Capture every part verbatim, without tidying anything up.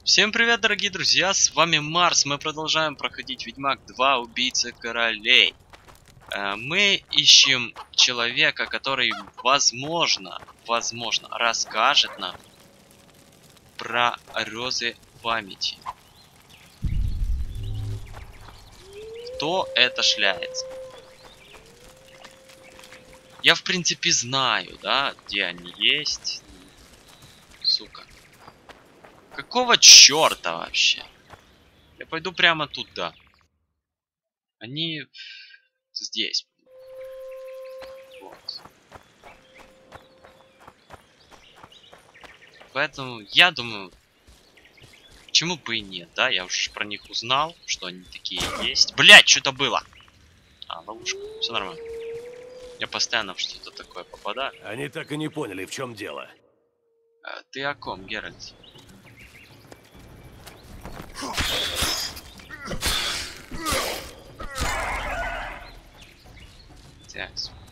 Всем привет, дорогие друзья, с вами Марс. Мы продолжаем проходить Ведьмак два: Убийца королей. Мы ищем человека, который, возможно, возможно, расскажет нам про розы памяти. Кто это шляется? Я, в принципе, знаю, да, где они есть. Сука. Какого черта вообще? Я пойду прямо туда. Они здесь. Вот. Поэтому я думаю, почему бы и нет, да? Я уже про них узнал, что они такие есть. Блять, что-то было. А, ловушка. Все нормально. Я постоянно в что-то такое попадаю. Они так и не поняли, в чем дело. А, ты о ком, Геральт? Так.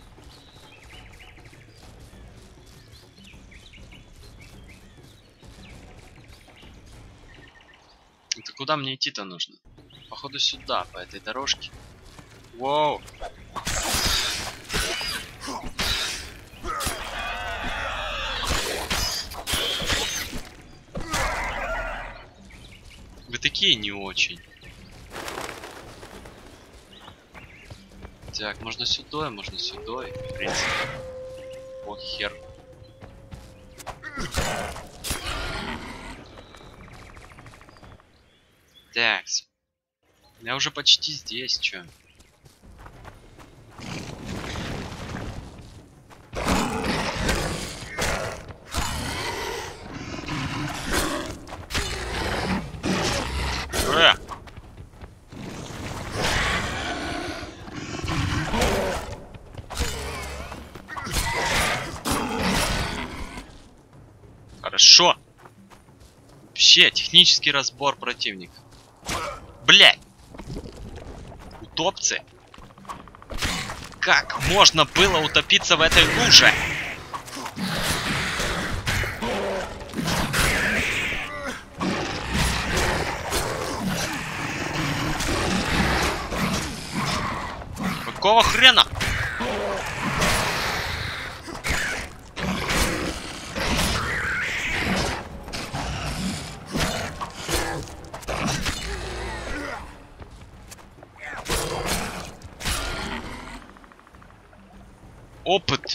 Это куда мне идти-то нужно? Походу сюда, по этой дорожке. Воу! Вы такие не очень. Так, можно сюда, можно сюда. В принципе. О, хер. Так. Я уже почти здесь, чё? Э! Хорошо. Вообще, технический разбор противника. Блядь! Утопцы? Как можно было утопиться в этой луже? Какого хрена? Опыт.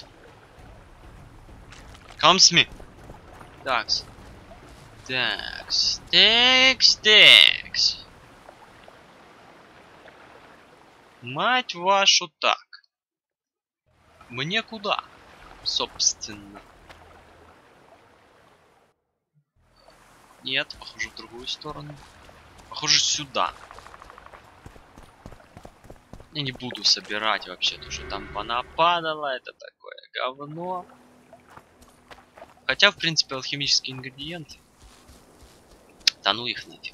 Come с me. Такс. Такс. Такс. Такс. Мать вашу так. Мне куда? Собственно. Нет, похоже в другую сторону. Похоже сюда. Я не буду собирать вообще, то что там понападало, это такое говно. Хотя, в принципе, алхимические ингредиенты. Да ну их нафиг.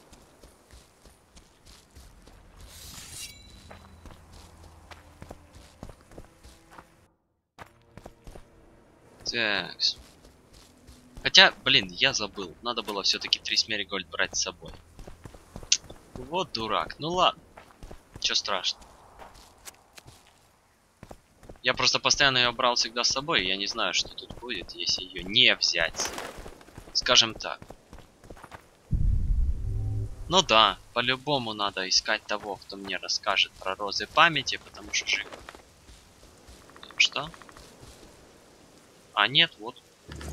Так. Хотя, блин, я забыл. Надо было все-таки Трис Меригольд брать с собой. Вот дурак. Ну ладно. Чё страшного. Я просто постоянно ее брал всегда с собой, и я не знаю, что тут будет, если ее не взять. Скажем так. Ну да, по-любому надо искать того, кто мне расскажет про розы памяти, потому что жив. Что? А нет, вот.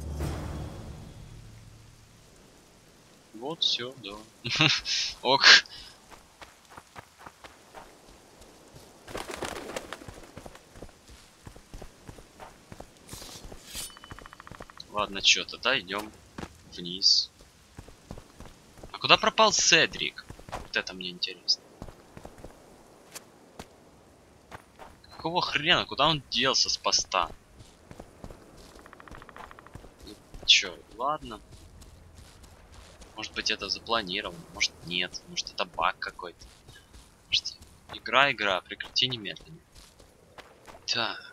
Вот, все, да. Ок. Ладно, что, тогда идем вниз. А куда пропал Седрик? Вот это мне интересно. Какого хрена? Куда он делся с поста? Ну, чё, ладно. Может быть, это запланировано, может нет, может это баг какой-то. Может, игра, игра, прекрати немедленно. Так.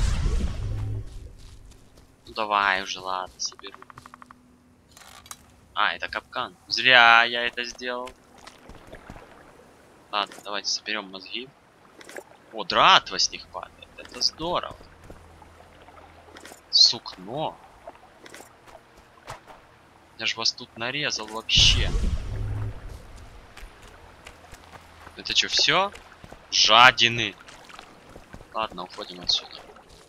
Ну давай уже, ладно, соберу. А, это капкан. Зря я это сделал. Ладно, давайте соберем мозги. О, дратва с них падает. Это здорово. Сукно. Я ж вас тут нарезал вообще. Это что, все? Жадины. Ладно, уходим отсюда.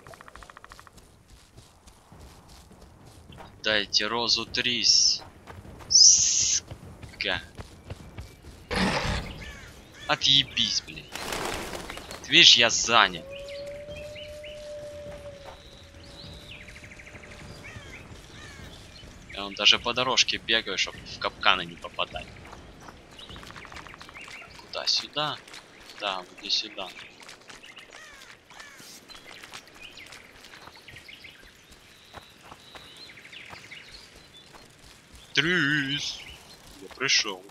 Дайте розу Трис. Ска. Отъебись, блин. Ты видишь, я занят. Я вон даже по дорожке бегаю, чтобы в капканы не попадать. Куда? Сюда? Да, вот и сюда. Трис! Я пришел.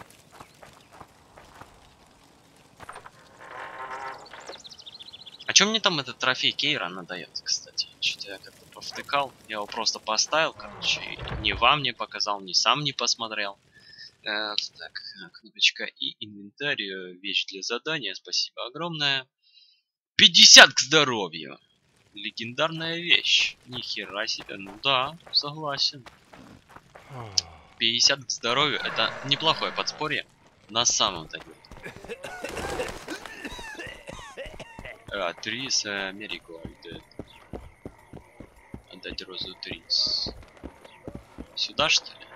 А чё мне там этот трофей Кейра надает, кстати? Что-то я как-то повтыкал. Я его просто поставил, короче. Ни вам не показал, ни сам не посмотрел. Э, так, кнопочка и инвентарь. Вещь для задания. Спасибо огромное. пятьдесят к здоровью. Легендарная вещь. Ни хера себе. Ну да, согласен. пятьдесят к здоровью. Это неплохое подспорье. На самом-то деле. А, Трис, Меригольд. Отдать розу Трис. Сюда, что ли?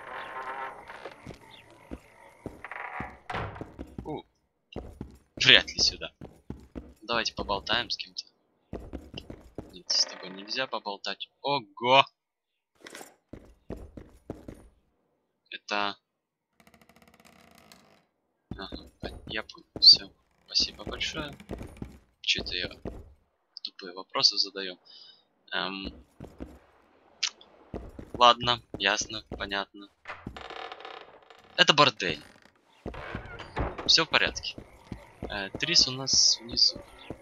У. Вряд ли сюда. Давайте поболтаем с кем-то. Нет, с тобой нельзя поболтать. Ого! Это... Ага, я понял. Все. Спасибо большое. Что-то я тупые вопросы задаю. Эм... Ладно, ясно, понятно. Это бордель. Все в порядке. Э, Трис у нас внизу.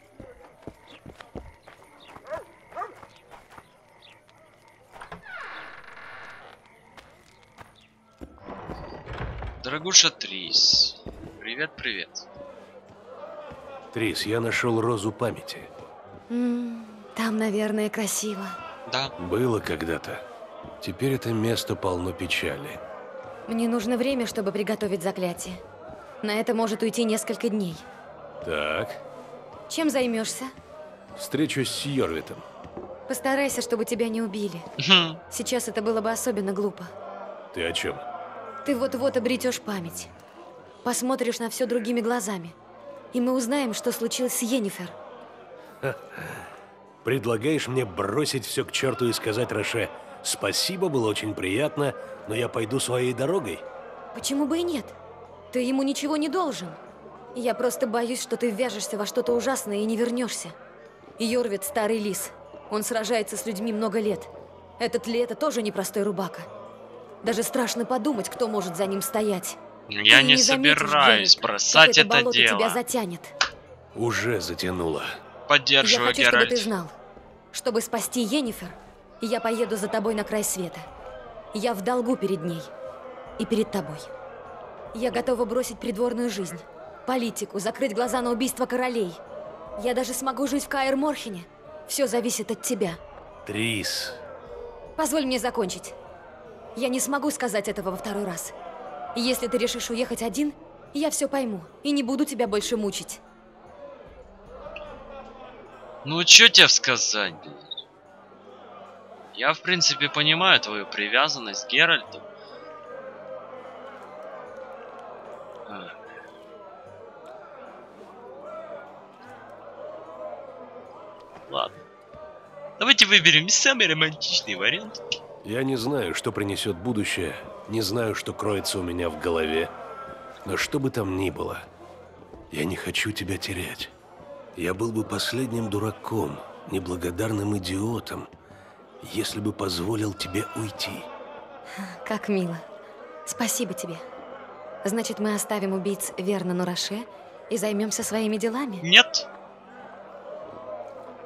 Дорогуша Трис. Привет, привет. Трис, я нашел розу памяти. М, там, наверное, красиво. Да. Было когда-то. Теперь это место полно печали. Мне нужно время, чтобы приготовить заклятие. На это может уйти несколько дней. Так, Чем займешься? встречусь с Йорвитом. Постарайся, чтобы тебя не убили. Хм. Сейчас это было бы особенно глупо. Ты о чем? Ты вот-вот обретешь память. Посмотришь на все другими глазами. И мы узнаем, что случилось с Йеннифер. Предлагаешь мне бросить все к черту и сказать Роше: спасибо, было очень приятно, но я пойду своей дорогой? Почему бы и нет? Ты ему ничего не должен. Я просто боюсь, что ты ввяжешься во что-то ужасное и не вернешься. Йорвит – старый лис. Он сражается с людьми много лет. Этот Лето тоже непростой рубака. Даже страшно подумать, кто может за ним стоять. Я Ты не заметишь, собираюсь Джеральд, бросать как это болото тебя дело. затянет. Уже затянуло. Я Поддерживаю, хочу, чтобы Геральт. ты знал. Чтобы спасти Йеннифер, я поеду за тобой на край света. Я в долгу перед ней. И перед тобой. Я готова бросить придворную жизнь, политику, закрыть глаза на убийство королей. Я даже смогу жить в Каэр-Морхене. Все зависит от тебя. Трис. Позволь мне закончить. Я не смогу сказать этого во второй раз. Если ты решишь уехать один, я все пойму и не буду тебя больше мучить. Ну, что тебе сказать, блин? Я, в принципе, понимаю твою привязанность к Геральту. А. Ладно. Давайте выберем самый романтичный вариант. Я не знаю, что принесет будущее, не знаю, что кроется у меня в голове, но что бы там ни было, я не хочу тебя терять. Я был бы последним дураком, неблагодарным идиотом, если бы позволил тебе уйти. Как мило. Спасибо тебе. Значит, мы оставим убийц Вернону Роше и займемся своими делами? Нет.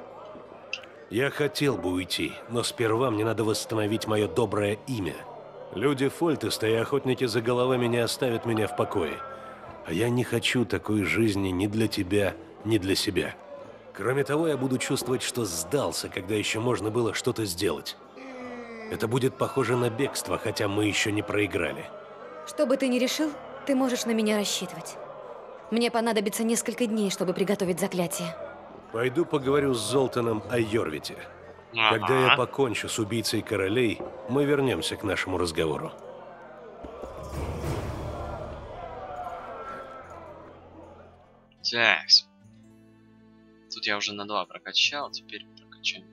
Я хотел бы уйти, но сперва мне надо восстановить мое доброе имя. Люди Фольтеста и охотники за головами не оставят меня в покое. А я не хочу такой жизни ни для тебя, ни для себя. Кроме того, я буду чувствовать, что сдался, когда еще можно было что-то сделать. Это будет похоже на бегство, хотя мы еще не проиграли. Что бы ты ни решил, ты можешь на меня рассчитывать. Мне понадобится несколько дней, чтобы приготовить заклятие. Пойду поговорю с Золтаном о Йорвите. Ага. Когда я покончу с убийцей королей, мы вернемся к нашему разговору. Такс. Тут я уже на два прокачал, теперь прокачаем.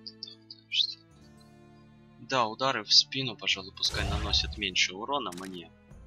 Да, удары в спину, пожалуй, пускай наносят меньше урона мне.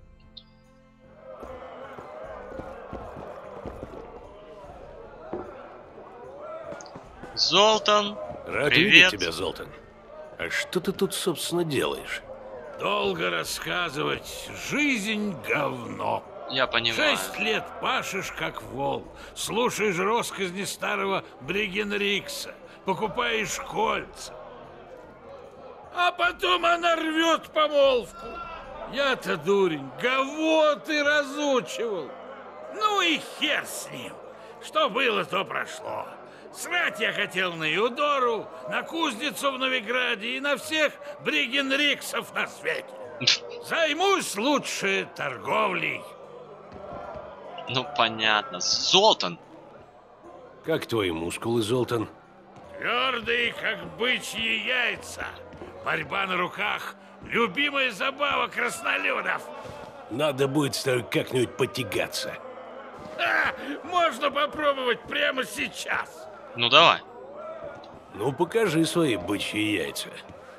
Золтан, Рад привет. видеть тебя, Золтан. А что ты тут, собственно, делаешь? Долго рассказывать. Жизнь говно. Я понимаю. Шесть лет пашешь, как вол. Слушаешь россказни старого Бригенрикса. Покупаешь кольца. А потом она рвет помолвку. Я-то дурень, кого ты разучивал? Ну и хер с ним. Что было, то прошло. Срать я хотел на Юдору, на кузницу в Новиграде и на всех Бригенриксов на свете. Займусь лучше торговлей. Ну понятно. Золтан! Как твои мускулы, Золтан? Твердые, как бычьи яйца. Борьба на руках — любимая забава краснолюдов. Надо будет с тобой как-нибудь потягаться. А, можно попробовать прямо сейчас. Ну давай. Ну, покажи свои бычьи яйца.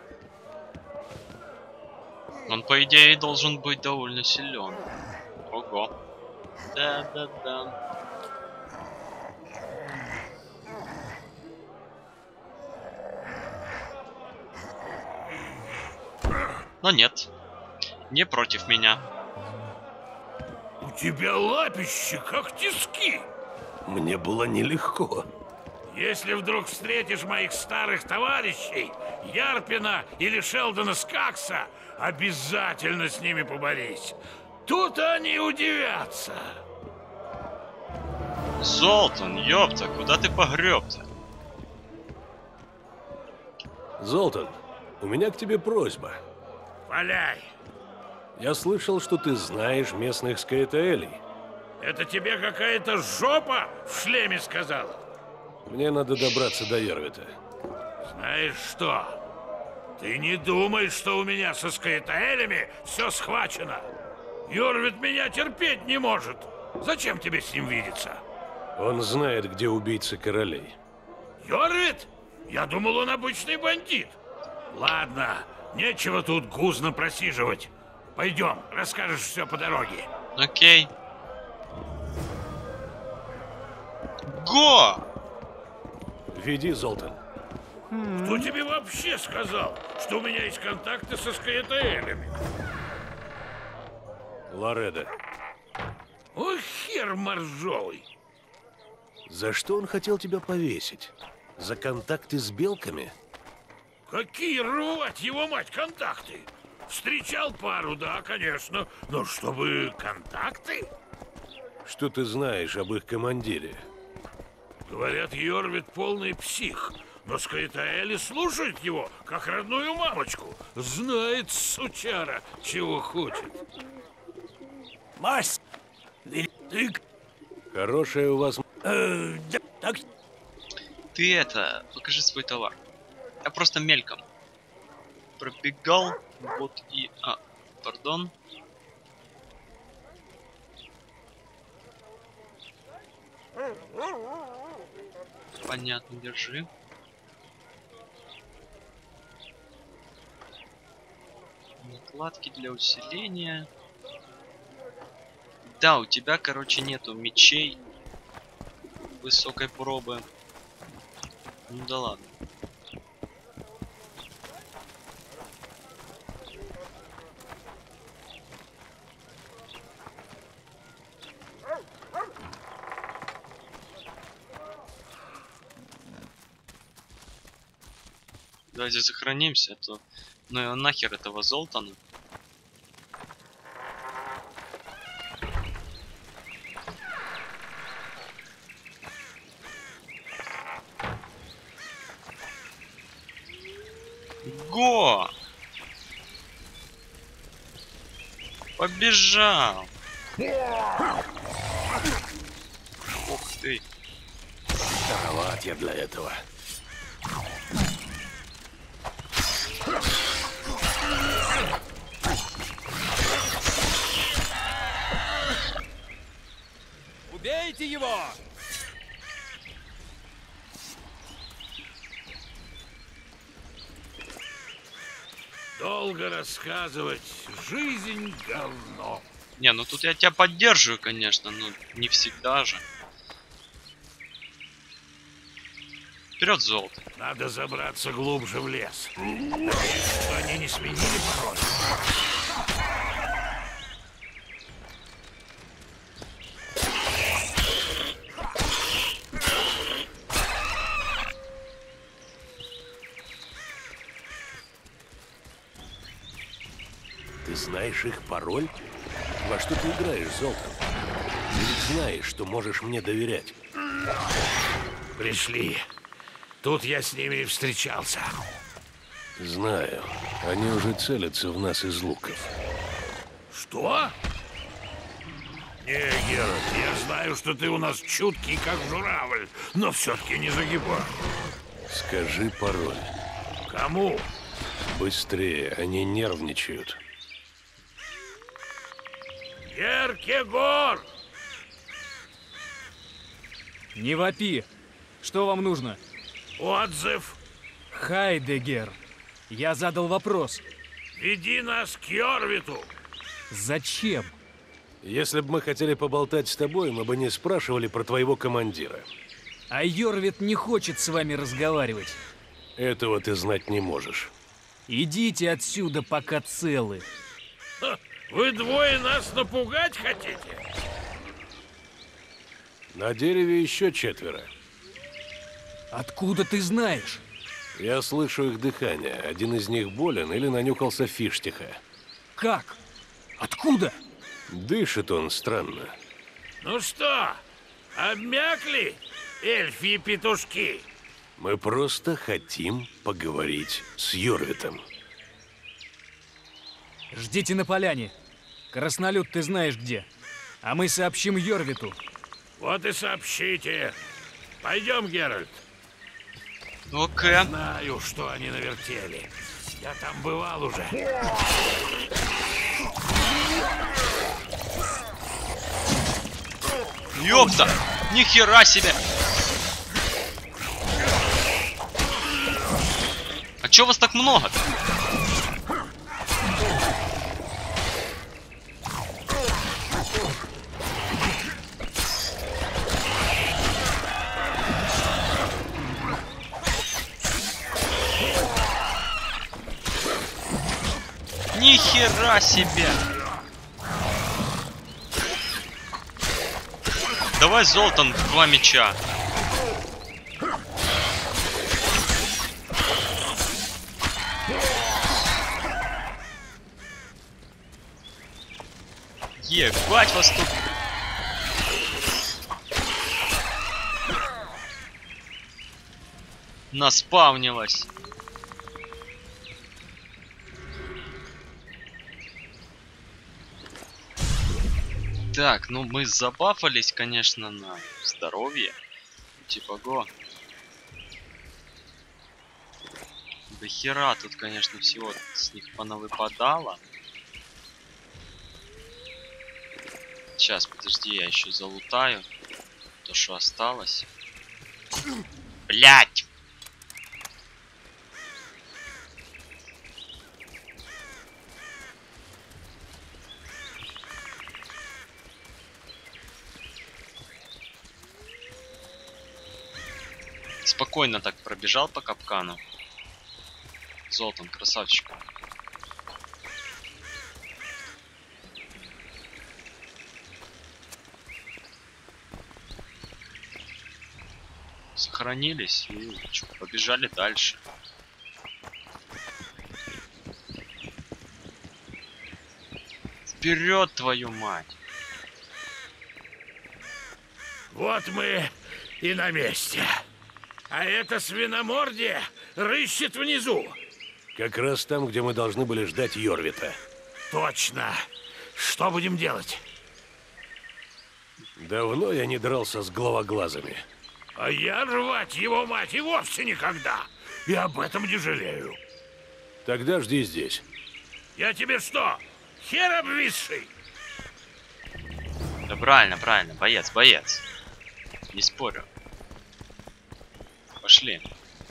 Он, по идее, должен быть довольно силен. Ого. Да-да-да. Но нет. Не против меня. У тебя лапище, как тиски. Мне было нелегко. Если вдруг встретишь моих старых товарищей, Ярпина или Шелдона Скакса, обязательно с ними поборись. Тут они удивятся. Золтан, ёпта, куда ты погреб-то? Золтан, у меня к тебе просьба. Валяй. Я слышал, что ты знаешь местных скаэтаэлей. Это тебе какая-то жопа в шлеме сказала? Мне надо добраться до Йорвита. Знаешь что? Ты не думай, что у меня со скаэтаэлями все схвачено. Йорвит меня терпеть не может. Зачем тебе с ним видеться? Он знает, где убийцы королей. Йорвит? Я думал, он обычный бандит. Ладно, нечего тут гузно просиживать. Пойдем, расскажешь все по дороге. Окей. Го! Веди, Золтан. Кто тебе вообще сказал, что у меня есть контакты со скаэтаэлями? Лореда. Ой, хер моржовый. За что он хотел тебя повесить? За контакты с белками? Какие, рвать его мать, контакты? Встречал пару, да, конечно, но чтобы контакты? Что ты знаешь об их командире? Говорят, Йорвит полный псих, но скаэтаэли слушают его, как родную мамочку. Знает, сучара, чего хочет. Мась, ты... Хорошая у вас... Э, да, так... Ты это, покажи свой товар. Я просто мельком пробегал, вот и... А, пардон. Понятно, держи. Накладки для усиления. Да, у тебя, короче, нету мечей высокой пробы. Ну да ладно. Давайте сохранимся, а то... Ну и нахер этого Золтана. Го! Побежал! Ух ты! Староват я для этого. Убейте его! Долго рассказывать. Жизнь говно. Не, ну тут я тебя поддерживаю, конечно, но не всегда же. Вперед, золото. Надо забраться глубже в лес. Надеюсь, что они не сменили пароль. Ты знаешь их пароль? Во что ты играешь, Золтан? Ты ведь знаешь, что можешь мне доверять. Пришли. Тут я с ними и встречался. Знаю. Они уже целятся в нас из луков. Что? Не, Геральт, я знаю, что ты у нас чуткий, как журавль, но все-таки не загибай. Скажи пароль. Кому? Быстрее, они нервничают. Еркегор! Не вопи. Что вам нужно? Отзыв. Хайдегер. Я задал вопрос. Веди нас к Йорвиту. Зачем? Если бы мы хотели поболтать с тобой, мы бы не спрашивали про твоего командира. А Йорвит не хочет с вами разговаривать. Этого ты знать не можешь. Идите отсюда, пока целы. Ха, вы двое нас напугать хотите? На дереве еще четверо. Откуда ты знаешь? Я слышу их дыхание. Один из них болен или нанюхался фиштиха. Как? Откуда? Дышит он странно. Ну что, обмякли, эльфьи петушки? Мы просто хотим поговорить с Йорвитом. Ждите на поляне. Краснолюд ты знаешь где. А мы сообщим Йорвиту. Вот и сообщите. Пойдем, Геральт. Ну-ка. Знаю, что они навертели. Я там бывал уже. Ёпта! Нихера себе! А чё вас так много-то? Нихера себе! Давай, Золтан, два меча. Ебать вас тут. Наспавнилось. Так, ну мы забафались, конечно, на здоровье. Типа го. До хера тут, конечно, всего с них понавыпадало. Сейчас, подожди, я еще залутаю то, что осталось. Блять! Спокойно так пробежал по капкану. Золтан, красавчик. Сохранились и чё, побежали дальше. Вперед, твою мать! Вот мы и на месте. А это свиномордие рыщет внизу. Как раз там, где мы должны были ждать Йорвита. Точно. Что будем делать? Давно я не дрался с головоглазами. А я рвать его мать и вовсе никогда. И об этом не жалею. Тогда жди здесь. Я тебе что, хер обвисший? Да правильно, правильно, боец, боец. Не спорю. Пошли.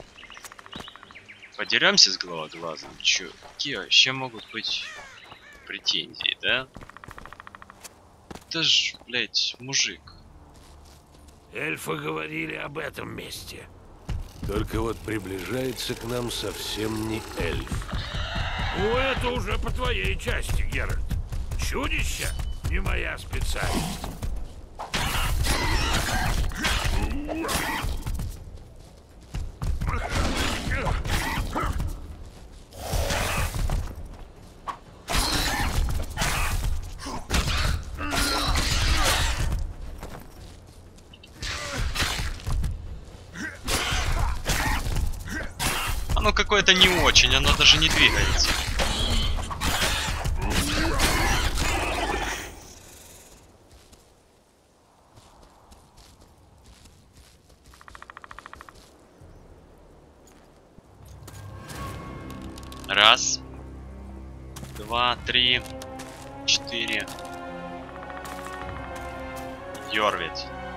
Подеремся с головоглазом. Чё, какие вообще могут быть претензии, да? Это ж, блядь, мужик. Эльфы говорили об этом месте. Только вот приближается к нам совсем не эльф. Ну, это уже по твоей части, Геральт. Чудище не моя специальность. Оно какое-то не очень, оно даже не двигается. Раз, два, три, четыре. Йорвит.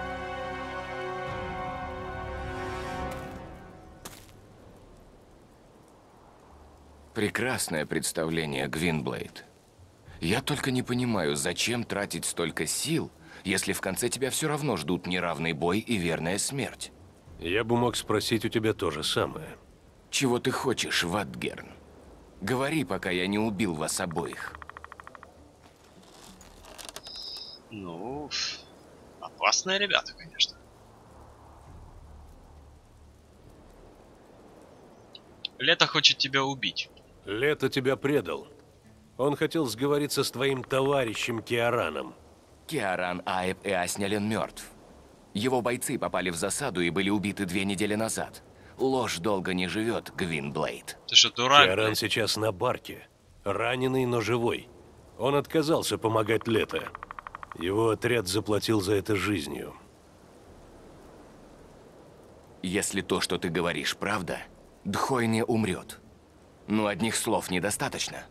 Прекрасное представление, Гвинблейд. Я только не понимаю, зачем тратить столько сил, если в конце тебя все равно ждут неравный бой и верная смерть. Я бы мог спросить у тебя то же самое. Чего ты хочешь, Ватгерн? Говори, пока я не убил вас обоих. Ну, опасные ребята, конечно. Лето хочет тебя убить. Лето тебя предал. Он хотел сговориться с твоим товарищем Киараном. Киаран Аэб Эаснялен мертв. Его бойцы попали в засаду и были убиты две недели назад. Ложь долго не живет, Гвинблейд. Ты что, дурак? Киаран блядь? сейчас на барке. Раненый, но живой. Он отказался помогать Лето. Его отряд заплатил за это жизнью. Если то, что ты говоришь, правда, Дхойне умрет. Но одних слов недостаточно.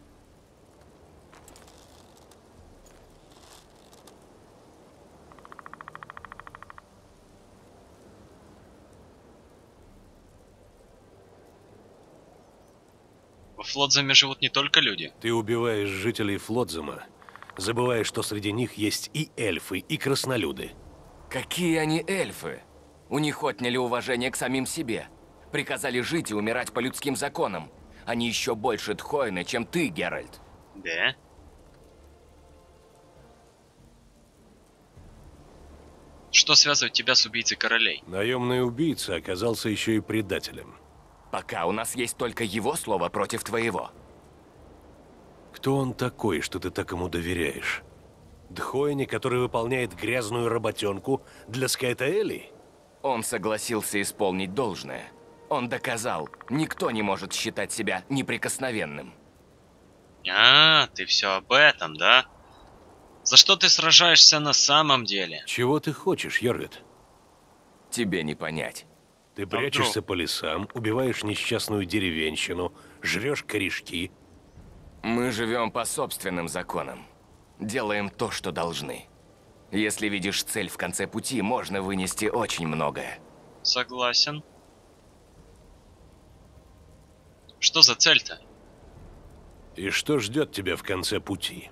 Во Флотзаме живут не только люди. Ты убиваешь жителей Флотзама, забывая, что среди них есть и эльфы, и краснолюды. Какие они эльфы? У них отняли уважение к самим себе. Приказали жить и умирать по людским законам. Они еще больше Дхойны, чем ты, Геральт. Да? Что связывает тебя с убийцей королей? Наемный убийца оказался еще и предателем. Пока у нас есть только его слово против твоего. Кто он такой, что ты так ему доверяешь? Дхойне, который выполняет грязную работенку для Скайтаэли? Он согласился исполнить должное. Он доказал, никто не может считать себя неприкосновенным. А, ты все об этом, да? За что ты сражаешься на самом деле? Чего ты хочешь, Йорвит? Тебе не понять. Ты прячешься по лесам, убиваешь несчастную деревенщину, жрешь корешки. Мы живем по собственным законам. Делаем то, что должны. Если видишь цель в конце пути, можно вынести очень многое. Согласен. Что за цель-то? И что ждет тебя в конце пути?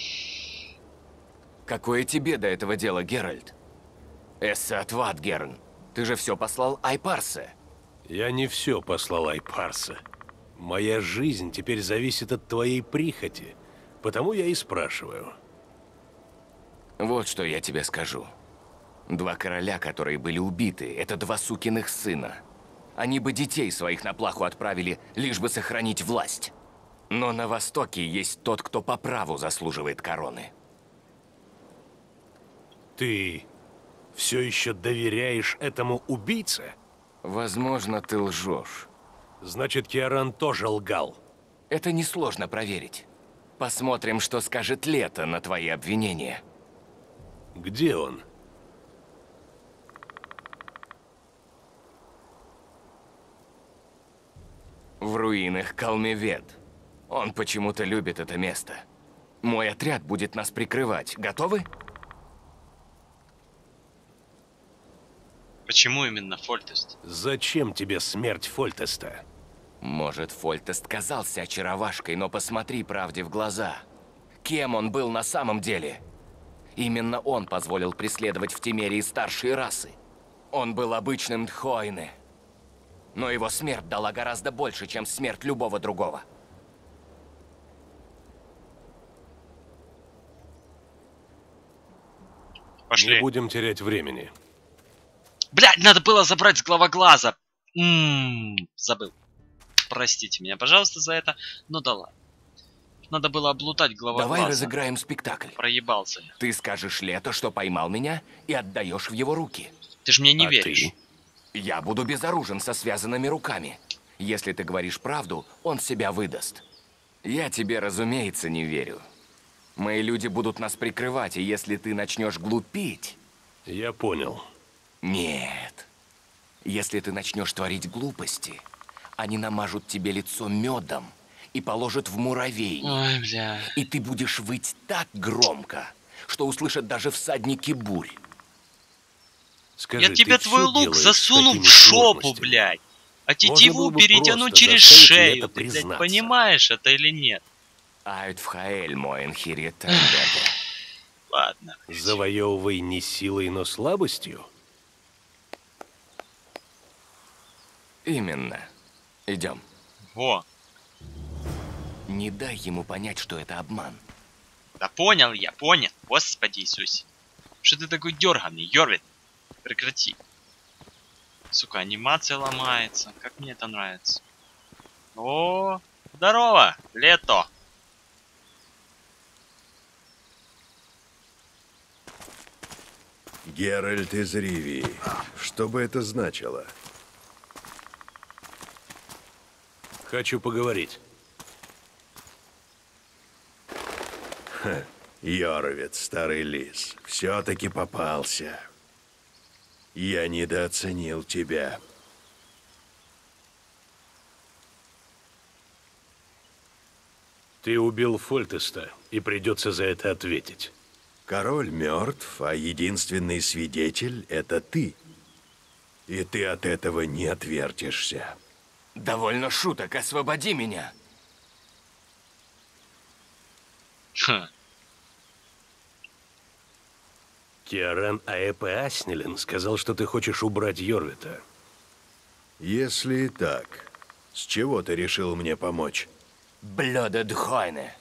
Какое тебе до этого дело, Геральт? Эссат Ватгерн, ты же все послал Айпарсе. Я не все послал Айпарса. Моя жизнь теперь зависит от твоей прихоти, потому я и спрашиваю. Вот что я тебе скажу. Два короля, которые были убиты, это два сукиных сына. Они бы детей своих на плаху отправили, лишь бы сохранить власть. Но на Востоке есть тот, кто по праву заслуживает короны. Ты все еще доверяешь этому убийце? Возможно, ты лжешь. Значит, Киаран тоже лгал. Это несложно проверить. Посмотрим, что скажет Лето на твои обвинения. Где он? В руинах Калмевед. Он почему-то любит это место. Мой отряд будет нас прикрывать. Готовы? Почему именно Фольтест? Зачем тебе смерть Фольтеста? Может, Фольтест казался очаровашкой, но посмотри правде в глаза. Кем он был на самом деле? Именно он позволил преследовать в Темерии старшие расы. Он был обычным Дхойне. Но его смерть дала гораздо больше, чем смерть любого другого. Пошли. Не будем терять времени. Блядь, надо было забрать с главоглаза. Ммм, забыл. Простите меня, пожалуйста, за это. Ну да ладно. Надо было облутать главоглаза. Давай разыграем спектакль. Проебался я. Ты скажешь Лето, что поймал меня, и отдаешь в его руки. Ты же мне не А веришь. ты? Я буду безоружен со связанными руками. Если ты говоришь правду, он себя выдаст. Я тебе, разумеется, не верю. Мои люди будут нас прикрывать, и если ты начнешь глупить... Я понял. Нет. Если ты начнешь творить глупости, они намажут тебе лицо медом и положат в муравейник. Ой, бля. И ты будешь выть так громко, что услышат даже всадники бурь. Скажи, Я тебе ты твой всё лук делаешь с засуну такими в шопу, сложностями? блядь. А Можно тетиву было бы перетяну просто через заставить ей шею. это Ты, блядь, признаться. понимаешь это или нет? Айтфхаэль моен хиритенберде. Ладно. Завоевывай не силой, но слабостью? Именно. Идем. Во. Не дай ему понять, что это обман. Да понял я, понял. Господи Иисусе. Что ты такой дерганый, Йорвит? Прекрати. Сука, анимация ломается. Как мне это нравится. О, здорово, Лето. Геральт из Ривии. Что бы это значило? Хочу поговорить. Ха, Йорвит, старый лис, все-таки попался. Я недооценил тебя. Ты убил Фольтеста, и придется за это ответить. Король мертв, а единственный свидетель — это ты. И ты от этого не отвертишься. Довольно шуток, освободи меня. Ха. Киаран Аэпе Аснелин сказал, что ты хочешь убрать Йорвита. Если и так, с чего ты решил мне помочь? Блёде Дхойне.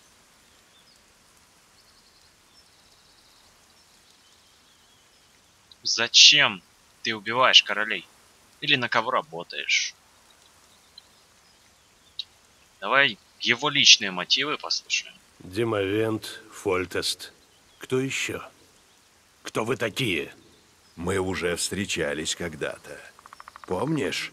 Зачем ты убиваешь королей? Или на кого работаешь? Давай его личные мотивы послушаем. Демовент, Фольтест. Кто еще? Кто вы такие? Мы уже встречались когда-то. Помнишь?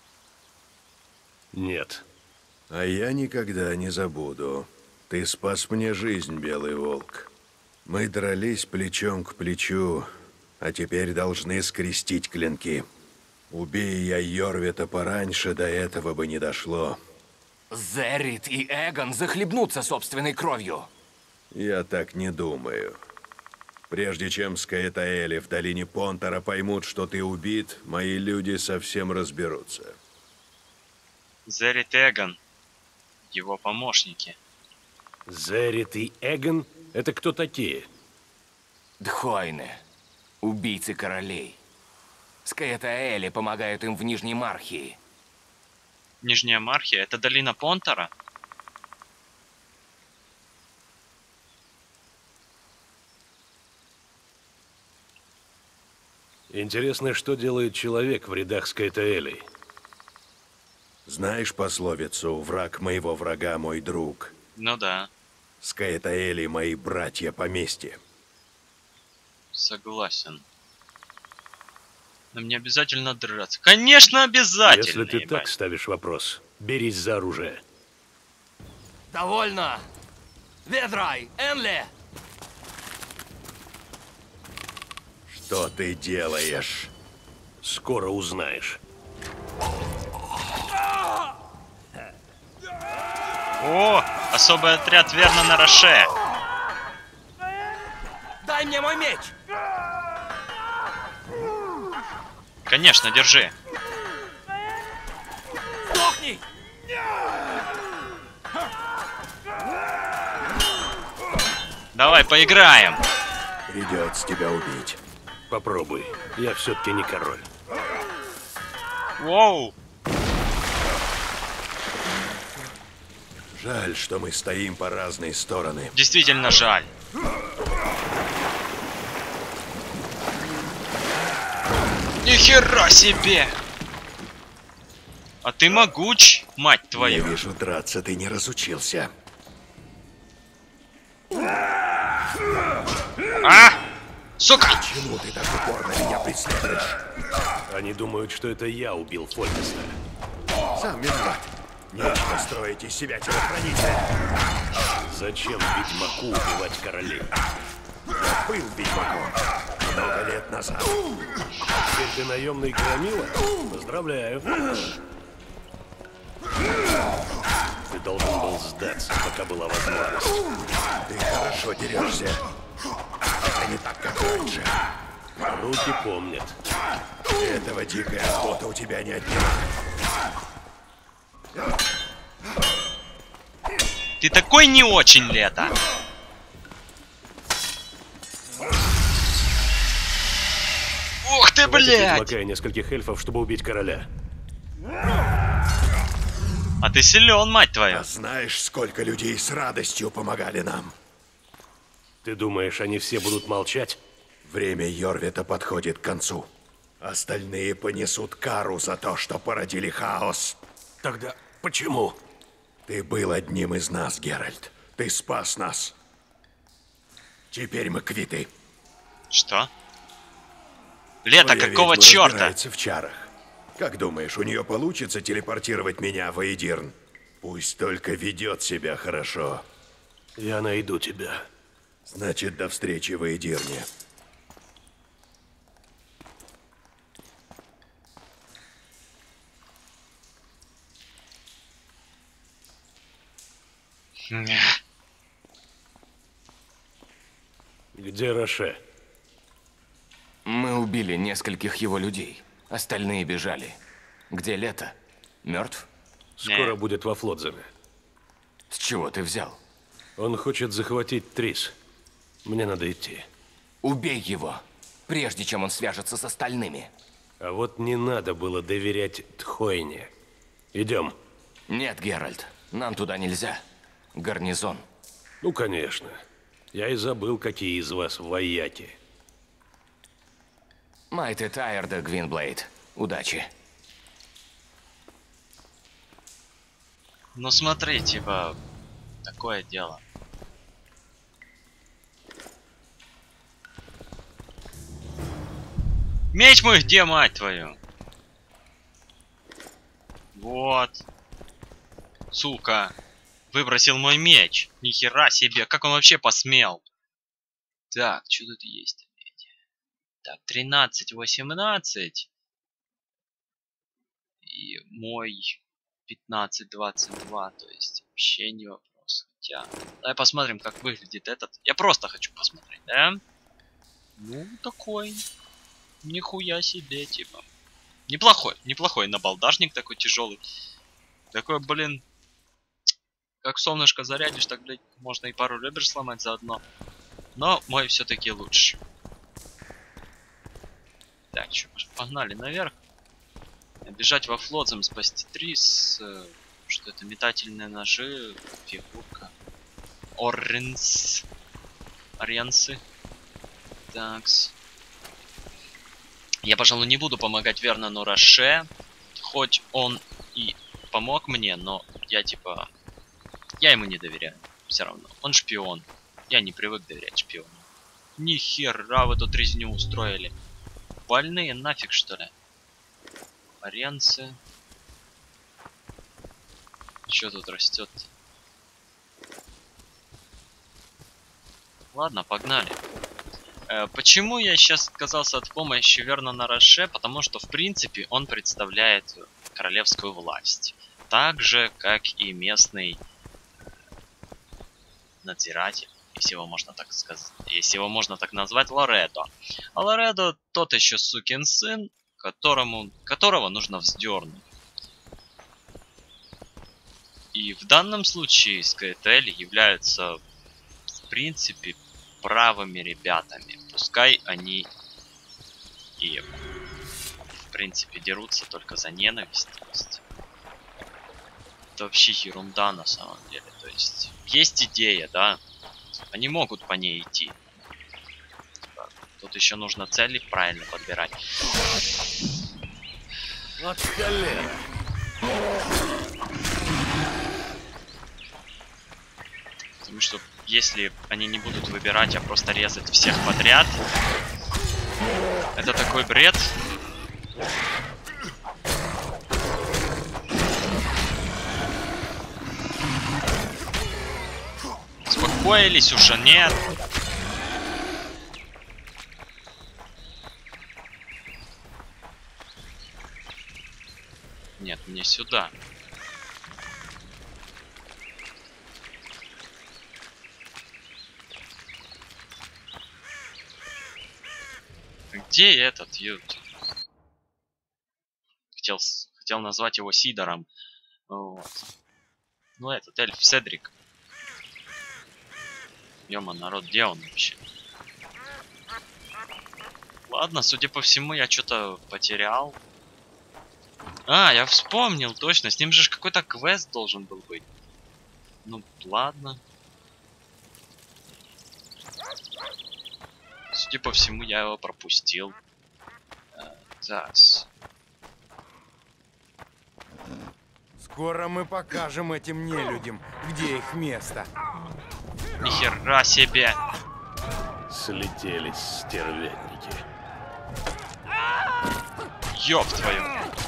Нет. А я никогда не забуду. Ты спас мне жизнь, Белый Волк. Мы дрались плечом к плечу, а теперь должны скрестить клинки. Убей я Йорвита пораньше, до этого бы не дошло. Зеррит и Эгон захлебнутся собственной кровью. Я так не думаю. Прежде чем Скаэтаэли в долине Понтара поймут, что ты убит, мои люди совсем разберутся. Зерит Эгон. Его помощники. Зерит и Эгон? Это кто такие? Дхойне. Убийцы королей. Скаэтаэли помогают им в Нижней Мархии. Нижняя Мархия? Это долина Понтара? Интересно, что делает человек в рядах Скаэтаэлей? Знаешь пословицу «Враг моего врага мой друг»? Ну да, Скаэтаэли мои братья по мести. согласен. Нам не обязательно драться. Конечно, обязательно. Если ты ебать. так ставишь вопрос, берись за оружие. Довольно! Ведрай, Энли! Что ты делаешь? Скоро узнаешь. О, особый отряд верно на Роше. Дай мне мой меч! Конечно, держи. Сдохни! Давай поиграем. Придется тебя убить. Попробуй. Я все-таки не король. Воу. Жаль, что мы стоим по разные стороны. Действительно жаль. Нихера себе! А ты могуч, мать Я твою. вижу, драться ты не разучился. А! Сука! Почему ты так упорно меня преследуешь? Они думают, что это я убил Фольтеста. Сам виноват. Нечего строить из себя телохранителя. Зачем ведьмаку убивать королей? Я был ведьмаком много лет назад. Теперь ты наемный громила? Поздравляю. Ты должен был сдаться, пока была возможность. Ты хорошо дерешься. Это не так, как раньше. Руки помнят. Этого дикая охота у тебя не отнимает. Ты такой не очень, Лето. Ух ты, Хватит блядь! ведьмака и нескольких эльфов, чтобы убить короля. А ты силен, мать А твою. знаешь, сколько людей с радостью помогали нам? Ты думаешь, они все будут молчать? Время Йорвита подходит к концу. Остальные понесут кару за то, что породили хаос. Тогда почему? Ты был одним из нас, Геральт. Ты спас нас. Теперь мы квиты. Что? Лето, Твоя какого ведьма черта? разбирается в чарах. Как думаешь, у нее получится телепортировать меня в Эйдирн? Пусть только ведет себя хорошо. Я найду тебя. Значит, до встречи в Эйдирне. Где Роше? Мы убили нескольких его людей. Остальные бежали. Где Лето? Мертв? Скоро Не. будет во Флодземе. С чего ты взял? Он хочет захватить Трис. Мне надо идти. Убей его, прежде чем он свяжется с остальными. А вот не надо было доверять Тхойне. Идем. Нет, Геральт, нам туда нельзя. Гарнизон. Ну, конечно. Я и забыл, какие из вас вояки. Майт и Тайерда, Гвинблейд. Удачи. Ну смотри, типа, такое дело. Меч мой где, мать твою? Вот. Сука. Выбросил мой меч. Нихера себе. Как он вообще посмел? Так, что тут есть? Так, тринадцать, восемнадцать. И мой пятнадцать, двадцать два. То есть вообще не вопрос. Хотя, давай посмотрим, как выглядит этот. Я просто хочу посмотреть, да? Ну, такой. Нихуя себе, типа. Неплохой, неплохой набалдажник такой тяжелый. Такой, блин. Как солнышко зарядишь, так, блядь, можно и пару ребер сломать заодно. Но мой все-таки лучше. Так, что, погнали наверх. Бежать во Флодзем, спасти Трис. Что это? Метательные ножи, фигурка. Орренс. Арьянсы. Такс. Я, пожалуй, не буду помогать Вернону Роше. Хоть он и помог мне, но я, типа... Я ему не доверяю. Все равно. Он шпион. Я не привык доверять шпиону. Ни хера вы тут резню устроили. больные нафиг, что ли? Оренцы. Что тут растет? Ладно, погнали. Э, почему я сейчас отказался от помощи Вернона Роше? Потому что, в принципе, он представляет королевскую власть. Так же, как и местный надзиратель, если его можно так сказать, если его можно так назвать, Лоредо. А Лоредо тот еще сукин сын, которому, которого нужно вздернуть. И в данном случае Скайтель являются, в принципе, правыми ребятами. Пускай они и, в принципе, дерутся только за ненависть. Это вообще ерунда на самом деле. То есть, есть идея, да? Они могут по ней идти. Тут еще нужно цели правильно подбирать. Вот колено. Потому что если они не будут выбирать, а просто резать всех подряд, это такой бред. Успокоились уже, нет? Нет, мне сюда. Где этот ют? Хотел, хотел назвать его Сидором. Вот. Ну этот эльф Седрик. Ёма, народ, где он вообще? Ладно, судя по всему, я что-то потерял. А, я вспомнил, точно. С ним же какой-то квест должен был быть. Ну, ладно. Судя по всему, я его пропустил. А, так. Скоро мы покажем этим нелюдям, где их место. Нихера себе! Слетелись стервятники. Ёб твою!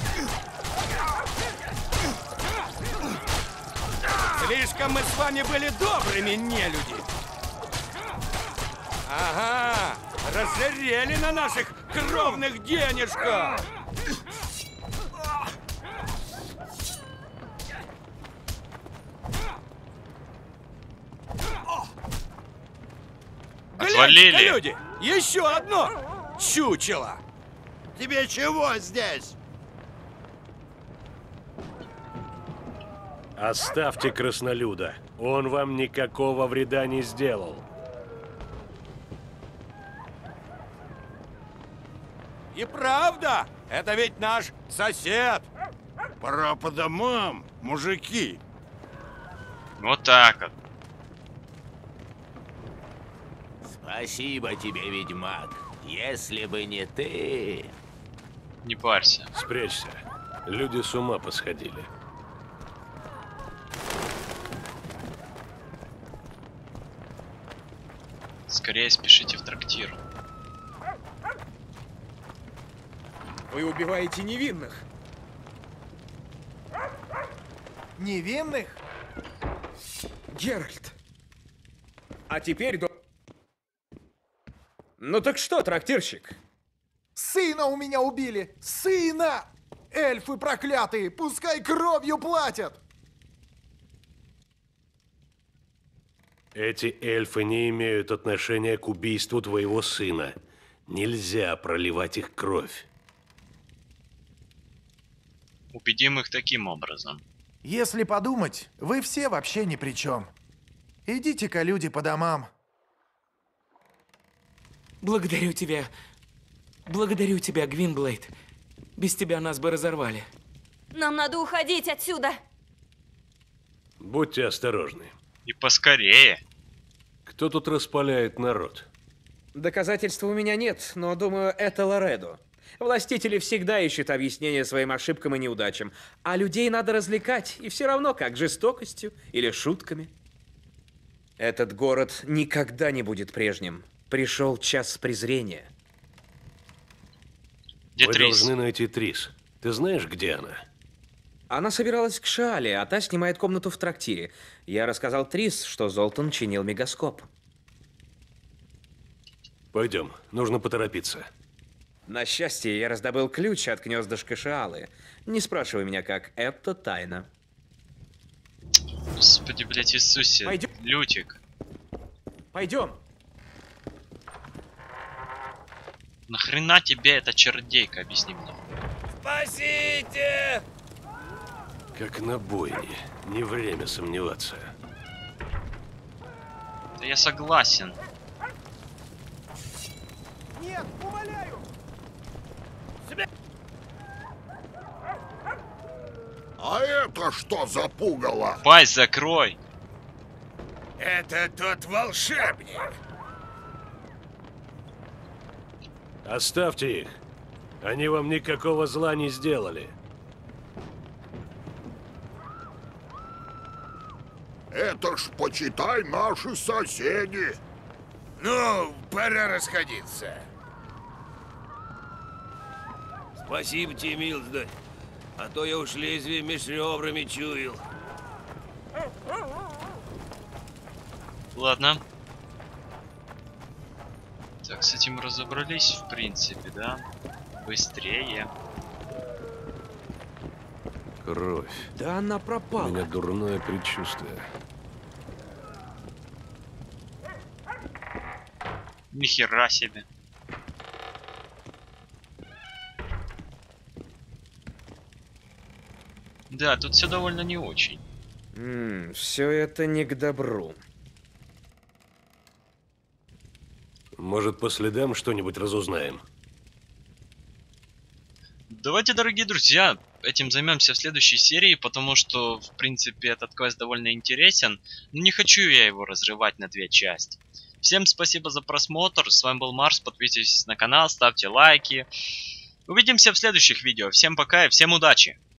Слишком мы с вами были добрыми, нелюди. Ага, разжирели на наших кровных денежках. Отвалили! Гляньте, люди, еще одно чучело. Тебе чего здесь? Оставьте краснолюда. Он вам никакого вреда не сделал. И правда, это ведь наш сосед. Пора по домам, мужики. Вот так вот. Спасибо тебе, ведьмак. Если бы не ты... Не парься. Спрячься. Люди с ума посходили. Скорее спешите в трактир. Вы убиваете невинных. Невинных? Геральт. А теперь до... Ну так что, трактирщик? Сына у меня убили! Сына! Эльфы проклятые! Пускай кровью платят! Эти эльфы не имеют отношения к убийству твоего сына. Нельзя проливать их кровь. Убедим их таким образом. Если подумать, вы все вообще ни при чем. Идите-ка, люди, по домам. Благодарю тебя. Благодарю тебя, Гвинблейд. Без тебя нас бы разорвали. Нам надо уходить отсюда. Будьте осторожны. И поскорее. Кто тут распаляет народ? Доказательств у меня нет, но думаю, это Лоредо. Властители всегда ищут объяснения своим ошибкам и неудачам, а людей надо развлекать, и все равно как, жестокостью или шутками. Этот город никогда не будет прежним. Пришел час презрения. Где Вы Трис? должны найти Трис. Ты знаешь, где она? Она собиралась к Шаале, а та снимает комнату в трактире. Я рассказал Трис, что Золтан чинил мегаскоп. Пойдем, нужно поторопиться. На счастье, я раздобыл ключ от гнездышка Шаалы. Не спрашивай меня как, это тайна. Господи, блядь, Иисусе. Пойдем. Лютик. Пойдем. Нахрена тебе эта чердейка, объясни мне. Спасите! Как на бойне. Не время сомневаться. Да я согласен. Нет, умоляю! А это что за пугало? Пасть закрой! Это тот волшебник. Оставьте их. Они вам никакого зла не сделали. Это ж, почитай, наши соседи. Ну, пора расходиться. Спасибо тебе, милздарь. А то я уж лезвие меж ребрами чуял. Ладно. Так, с этим разобрались, в принципе, да? Быстрее. Кровь. Да она пропала. У меня дурное предчувствие. Нихера себе. Да, тут все довольно не очень. М-м, все это не к добру. Может, по следам что-нибудь разузнаем? Давайте, дорогие друзья, этим займемся в следующей серии, потому что, в принципе, этот квест довольно интересен. Но не хочу я его разрывать на две части. Всем спасибо за просмотр. С вами был Марс. Подписывайтесь на канал, ставьте лайки. Увидимся в следующих видео. Всем пока и всем удачи!